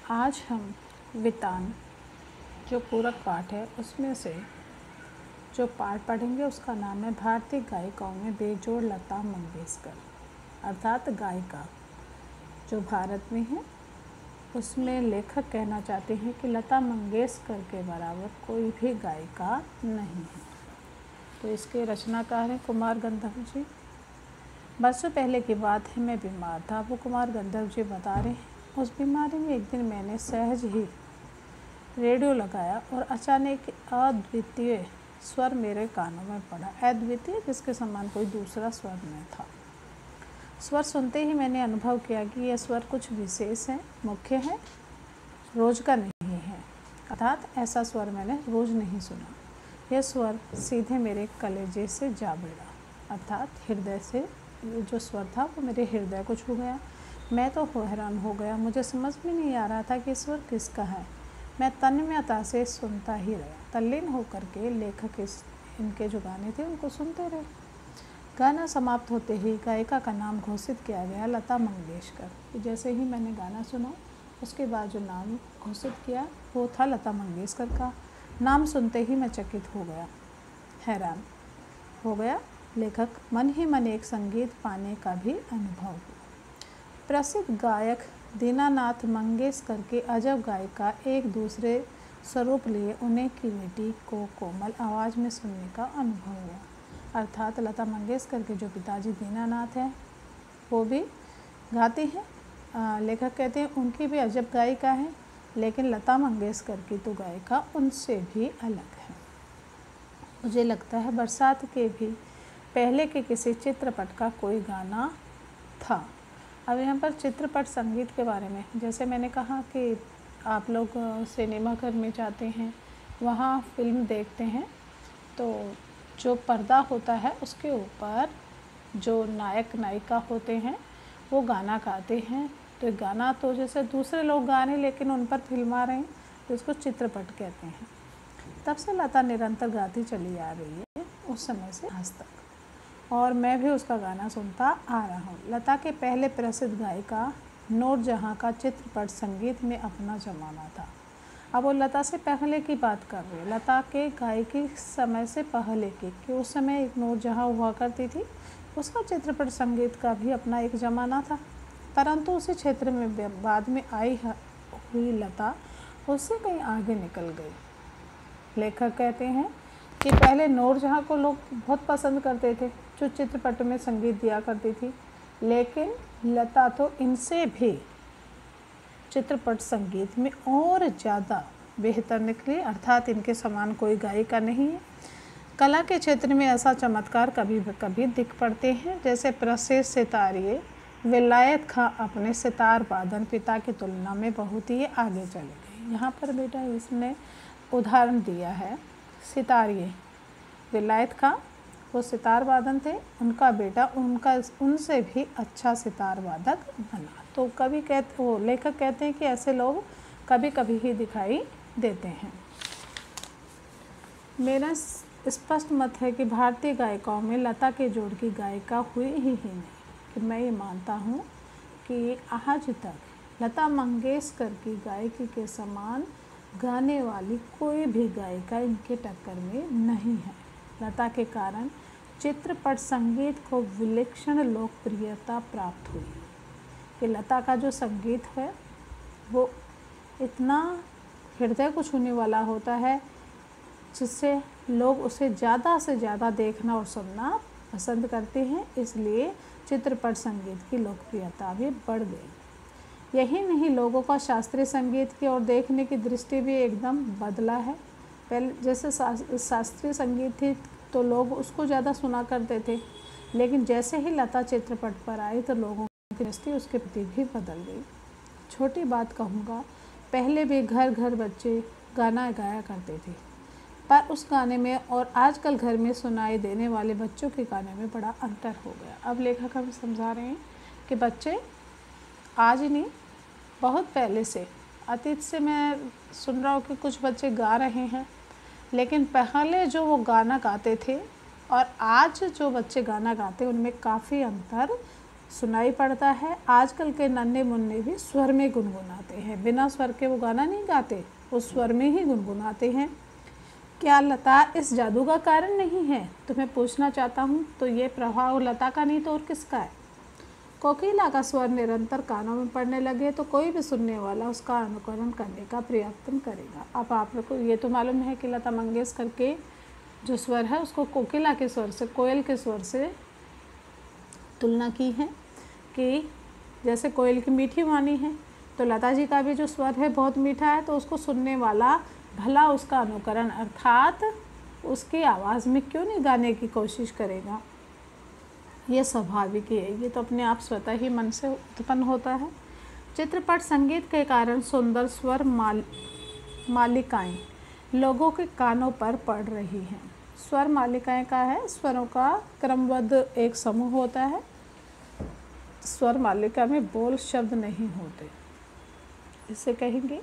आज हम वितान जो पूरक पाठ है उसमें से जो पाठ पढ़ेंगे उसका नाम है भारतीय गायिकाओं में बेजोड़ लता मंगेशकर, अर्थात गायिका जो भारत में है उसमें लेखक कहना चाहते हैं कि लता मंगेशकर के बराबर कोई भी गायिका नहीं है। तो इसके रचनाकार हैं कुमार गंधर्व जी। बरसों पहले की बात है, मैं बीमार था, वो कुमार गंधर्व जी बता रहे हैं। उस बीमारी में एक दिन मैंने सहज ही रेडियो लगाया और अचानक अद्वितीय स्वर मेरे कानों में पड़ा। अद्वितीय जिसके समान कोई दूसरा स्वर नहीं था। स्वर सुनते ही मैंने अनुभव किया कि यह स्वर कुछ विशेष है, मुख्य है, रोज का नहीं है। अर्थात ऐसा स्वर मैंने रोज नहीं सुना। यह स्वर सीधे मेरे कलेजे से जा भिड़ा, अर्थात हृदय से जो स्वर था वो मेरे हृदय को छू गया। मैं तो हैरान हो गया, मुझे समझ में नहीं आ रहा था कि स्वर किसका है। मैं तन्मयता से सुनता ही रहा, तल्लीन होकर के लेखक इनके जो गाने थे उनको सुनते रहे। गाना समाप्त होते ही गायिका का नाम घोषित किया गया, लता मंगेशकर। जैसे ही मैंने गाना सुना उसके बाद जो नाम घोषित किया वो था लता मंगेशकर का। नाम सुनते ही मैं चकित हो गया, हैरान हो गया। लेखक मन ही मन एक संगीत पाने का भी अनुभव हुआ। प्रसिद्ध गायक दीनानाथ मंगेशकर के अजब गायिका एक दूसरे स्वरूप लिए उन्हें की बेटी को कोमल आवाज़ में सुनने का अनुभव हुआ। अर्थात लता मंगेशकर के जो पिताजी दीनानाथ हैं वो भी गाती हैं। लेखक कहते हैं उनकी भी अजब गायिका है, लेकिन लता मंगेशकर की तो गायिका उनसे भी अलग है। मुझे लगता है बरसात के भी पहले के किसी चित्रपट का कोई गाना था। अब यहाँ पर चित्रपट संगीत के बारे में, जैसे मैंने कहा कि आप लोग सिनेमा घर में जाते हैं, वहाँ फिल्म देखते हैं, तो जो पर्दा होता है उसके ऊपर जो नायक नायिका होते हैं वो गाना गाते हैं। तो गाना तो जैसे दूसरे लोग गा रहे हैं लेकिन उन पर फिल्मा रहे हैं, तो इसको चित्रपट कहते हैं। तब से लता निरंतर गाती चली आ रही है, उस समय से आज तक, और मैं भी उसका गाना सुनता आ रहा हूँ। लता के पहले प्रसिद्ध गायिका नूरजहाँ का चित्रपट संगीत में अपना ज़माना था। अब वो लता से पहले की बात कर रही है, लता के गायकी समय से पहले की, कि उस समय एक नूरजहाँ हुआ करती थी, उसका चित्रपट संगीत का भी अपना एक ज़माना था। परंतु उसी क्षेत्र में बाद में आई हुई लता उससे कहीं आगे निकल गई। लेखक कहते हैं कि पहले नूरजहाँ को लोग बहुत पसंद करते थे, जो चित्रपट में संगीत दिया करती थी, लेकिन लता तो इनसे भी चित्रपट संगीत में और ज़्यादा बेहतर निकली। अर्थात इनके समान कोई गायिका नहीं है। कला के क्षेत्र में ऐसा चमत्कार कभी कभी दिख पड़ते हैं, जैसे प्रसिद्ध सितारिए विलायत खां अपने सितार वादन पिता की तुलना में बहुत ही आगे चले गए। यहाँ पर बेटा इसने उदाहरण दिया है, सितारिए विलायत खां वो सितार वादन थे, उनका बेटा उनसे भी अच्छा सितार वादक बना। तो कभी वो लेखक कहते हैं कि ऐसे लोग कभी कभी ही दिखाई देते हैं। मेरा स्पष्ट मत है कि भारतीय गायिकाओं में लता के जोड़ की गायिका हुई ही नहीं, कि मैं ये मानता हूँ कि आज तक लता मंगेशकर की गायकी के समान गाने वाली कोई भी गायिका इनके टक्कर में नहीं है। लता के कारण चित्रपट संगीत को विलक्षण लोकप्रियता प्राप्त हुई कि लता का जो संगीत है वो इतना हृदय को छूने वाला होता है, जिससे लोग उसे ज़्यादा से ज़्यादा देखना और सुनना पसंद करते हैं। इसलिए चित्रपट संगीत की लोकप्रियता भी बढ़ गई। यही नहीं, लोगों का शास्त्रीय संगीत की ओर देखने की दृष्टि भी एकदम बदला है। पहले जैसे शास्त्रीय संगीत थी तो लोग उसको ज़्यादा सुना करते थे, लेकिन जैसे ही लता चित्रपट पर आई तो लोगों की दृष्टि उसके प्रति भी बदल गई। छोटी बात कहूँगा, पहले भी घर घर बच्चे गाना गाया करते थे, पर उस गाने में और आजकल घर में सुनाई देने वाले बच्चों के गाने में बड़ा अंतर हो गया। अब लेखक हमें समझा रहे हैं कि बच्चे आज नहीं, बहुत पहले से, अतीत से मैं सुन रहा हूँ कि कुछ बच्चे गा रहे हैं, लेकिन पहले जो वो गाना गाते थे और आज जो बच्चे गाना गाते हैं उनमें काफ़ी अंतर सुनाई पड़ता है। आजकल के नन्हे मुन्ने भी स्वर में गुनगुनाते हैं, बिना स्वर के वो गाना नहीं गाते, उस स्वर में ही गुनगुनाते हैं। क्या लता इस जादू का कारण नहीं है? तो मैं पूछना चाहता हूँ, तो ये प्रभाव लता का नहीं तो और किसका है? कोकिला का स्वर निरंतर कानों में पड़ने लगे तो कोई भी सुनने वाला उसका अनुकरण करने का प्रयत्न करेगा। अब आप लोग को ये तो मालूम है कि लता मंगेशकर के जो स्वर है उसको कोकिला के स्वर से, कोयल के स्वर से तुलना की है कि जैसे कोयल की मीठी वाणी है, तो लता जी का भी जो स्वर है बहुत मीठा है, तो उसको सुनने वाला भला उसका अनुकरण अर्थात उसकी आवाज़ में क्यों नहीं गाने की कोशिश करेगा। ये स्वाभाविक है, ये तो अपने आप स्वतः ही मन से उत्पन्न होता है। चित्रपट संगीत के कारण सुंदर स्वर मालिकाएं लोगों के कानों पर पड़ रही हैं। स्वर मालिकाएं का है, स्वरों का क्रमबद्ध एक समूह होता है। स्वर मालिका में बोल शब्द नहीं होते, इसे कहेंगे।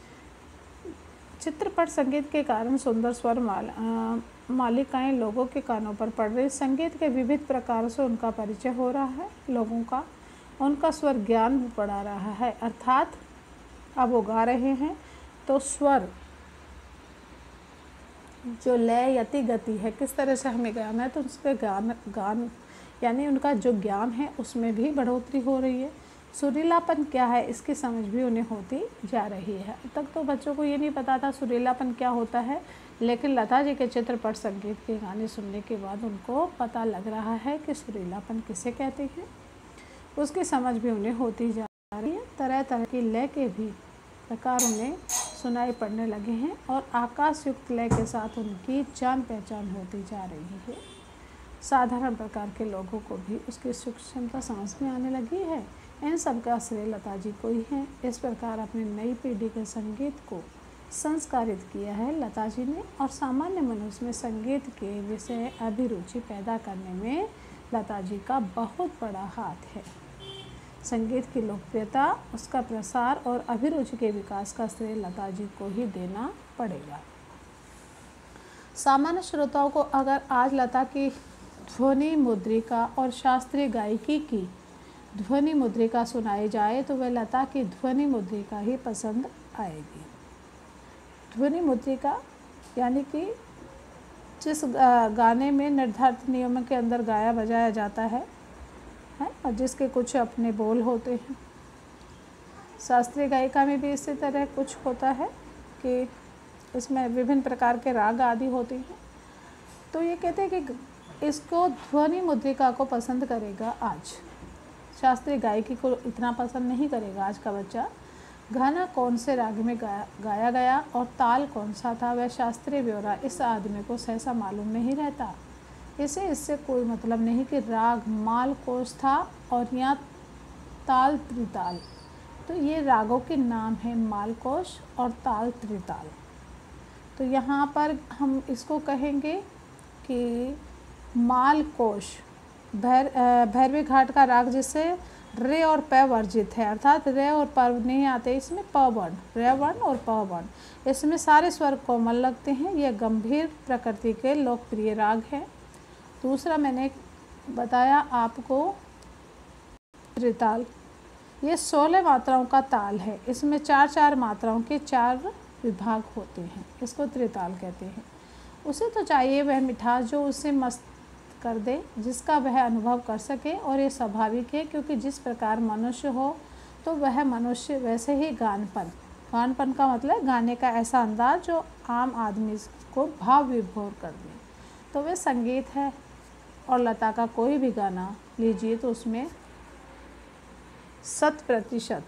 चित्रपट संगीत के कारण सुंदर स्वर मालिकाएं लोगों के कानों पर पड़ रही। संगीत के विविध प्रकार से उनका परिचय हो रहा है लोगों का, उनका स्वर ज्ञान भी बढ़ा रहा है। अर्थात अब वो गा रहे हैं तो स्वर जो लय यति गति है, किस तरह से हमें गाना है, तो उसके गान यानी उनका जो ज्ञान है उसमें भी बढ़ोतरी हो रही है। सुरीलापन क्या है इसकी समझ भी उन्हें होती जा रही है। अब तक तो बच्चों को ये नहीं पता था सुरीलापन क्या होता है, लेकिन लता जी के चित्रपट संगीत के गाने सुनने के बाद उनको पता लग रहा है कि सुरीलापन किसे कहते हैं, उसकी समझ भी उन्हें होती जा रही है। तरह तरह की लय के भी प्रकार उन्हें सुनाई पड़ने लगे हैं और आकाश युक्त लय के साथ उनकी जान पहचान होती जा रही है। साधारण प्रकार के लोगों को भी उसकी सूक्ष्मता समझ में आने लगी है। इन सब का श्रेय लता जी को ही है। इस प्रकार अपनी नई पीढ़ी के संगीत को संस्कारित किया है लता जी ने, और सामान्य मनुष्य में संगीत के विषय अभिरुचि पैदा करने में लता जी का बहुत बड़ा हाथ है। संगीत की लोकप्रियता, उसका प्रसार और अभिरुचि के विकास का श्रेय लता जी को ही देना पड़ेगा। सामान्य श्रोताओं को अगर आज लता की ध्वनि मुद्रिका और शास्त्रीय गायकी की ध्वनि मुद्रिका सुनाई जाए तो वह लता की ध्वनि मुद्रिका ही पसंद आएगी। ध्वनि मुद्रिका यानी कि जिस गाने में निर्धारित नियमों के अंदर गाया बजाया जाता है और जिसके कुछ अपने बोल होते हैं। शास्त्रीय गायिका में भी इसी तरह कुछ होता है कि इसमें विभिन्न प्रकार के राग आदि होते हैं। तो ये कहते हैं कि इसको ध्वनि मुद्रिका को पसंद करेगा आज, शास्त्रीय गायकी को इतना पसंद नहीं करेगा आज का बच्चा। गाना कौन से राग में गाया गया और ताल कौन सा था, वह शास्त्रीय ब्यौरा इस आदमी को सहसा मालूम नहीं रहता। इससे कोई मतलब नहीं कि राग मालकोश था और या ताल त्रिताल। तो ये रागों के नाम हैं मालकोश और ताल त्रिताल। तो यहाँ पर हम इसको कहेंगे कि मालकोश भैरवी घाट का राग जिससे रे और प वर्जित है, अर्थात रे और प नहीं आते, इसमें प वर्ण, रे वर्ण और प वर्ण, इसमें सारे स्वर कोमल लगते हैं। यह गंभीर प्रकृति के लोकप्रिय राग है। दूसरा मैंने बताया आपको त्रिताल, ये 16 मात्राओं का ताल है। इसमें 4-4 मात्राओं के 4 विभाग होते हैं, इसको त्रिताल कहते हैं। उसे तो चाहिए वह मिठास जो उसे मस्त कर दे, जिसका वह अनुभव कर सके, और ये स्वाभाविक है क्योंकि जिस प्रकार मनुष्य हो तो वह मनुष्य वैसे ही गानपन का मतलब गाने का ऐसा अंदाज जो आम आदमी को भाव विभोर कर दे, तो वह संगीत है। और लता का कोई भी गाना लीजिए तो उसमें 100%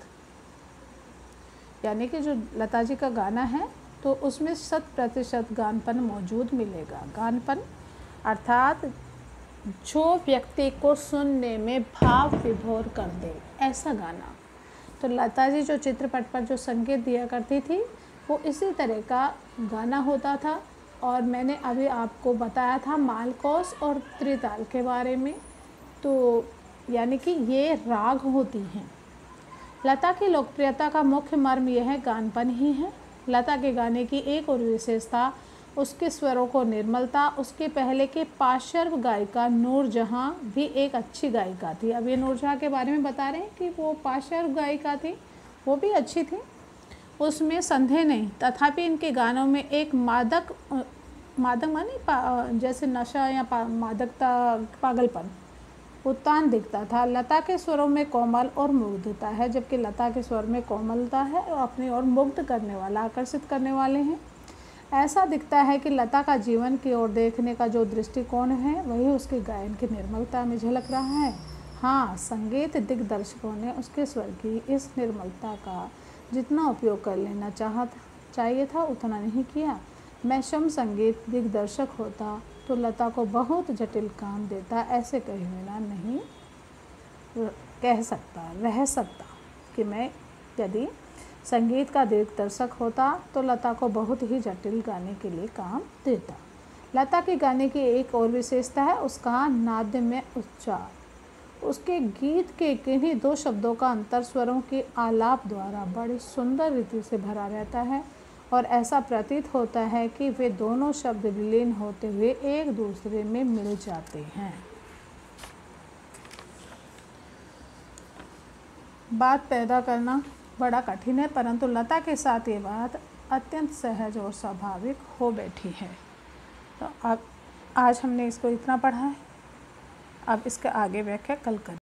यानी कि जो लता जी का गाना है तो उसमें 100% गानपन मौजूद मिलेगा। गानपन अर्थात जो व्यक्ति को सुनने में भाव विभोर कर दे, ऐसा गाना। तो लता जी जो चित्रपट पर जो संगीत दिया करती थी वो इसी तरह का गाना होता था। और मैंने अभी आपको बताया था मालकोस और त्रिताल के बारे में, तो यानी कि ये राग होती हैं। लता की लोकप्रियता का मुख्य मर्म यह गानपन ही है। लता के गाने की एक और विशेषता उसके स्वरों को निर्मलता। उसके पहले के पार्श्व गायिका नूरजहाँ भी एक अच्छी गायिका थी। अब ये नूरजहाँ के बारे में बता रहे हैं कि वो पार्श्व गायिका थी, वो भी अच्छी थी, उसमें संदेह नहीं। तथापि इनके गानों में एक मादक माने जैसे नशा या मादकता, पागलपन उत्तान दिखता था। लता के स्वरों में कोमल और मुग्धता है, जबकि लता के स्वर में कोमलता है और अपनी ओर मुग्ध करने वाला, आकर्षित करने वाले हैं। ऐसा दिखता है कि लता का जीवन की ओर देखने का जो दृष्टिकोण है वही उसके गायन की निर्मलता में झलक रहा है। हाँ, संगीत दिग्दर्शकों ने उसके स्वर की इस निर्मलता का जितना उपयोग कर लेना चाहिए था उतना नहीं किया। मैं संगीत दिग्दर्शक होता तो लता को बहुत जटिल काम देता, ऐसे कहे बिना नहीं रह सकता कि मैं यदि संगीत का दिग्दर्शक होता तो लता को बहुत ही जटिल गाने के लिए काम देता। लता के गाने की एक और विशेषता है उसका नाद्य उच्चार। उसके गीत के किन्हीं दो शब्दों का अंतर स्वरों के आलाप द्वारा बड़ी सुंदर रीति से भरा रहता है और ऐसा प्रतीत होता है कि वे दोनों शब्द विलीन होते हुए एक दूसरे में मिल जाते हैं। बात पैदा करना बड़ा कठिन है, परंतु लता के साथ ये बात अत्यंत सहज और स्वाभाविक हो बैठी है। तो अब आज हमने इसको इतना पढ़ा है, अब इसका आगे व्याख्या कल करें।